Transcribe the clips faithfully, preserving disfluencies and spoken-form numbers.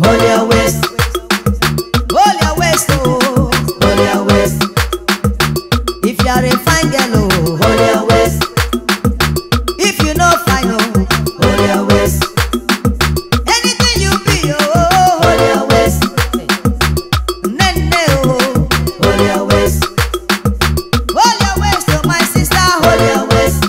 hold your waist. Hold your waist, oh, hold your waist. If you are a fine girl, oh, hold your waist. If you no fine, oh, hold your waist. Anything you be, oh, hold your waist. Nene, oh, hold your waist. Hold your waist, oh, my sister, hold your waist.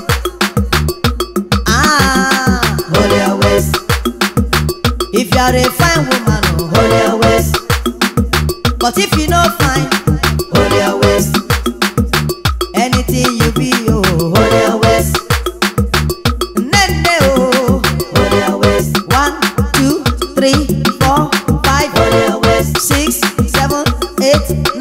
Ah, hold your waist. If you are a fine woman, oh, hold your waist. But if you no fine, hold your waist. Anything you be, oh, hold your waist. Nene, oh, hold your waist. One, two, three, four, five, hold your waist. Six, seven, eight.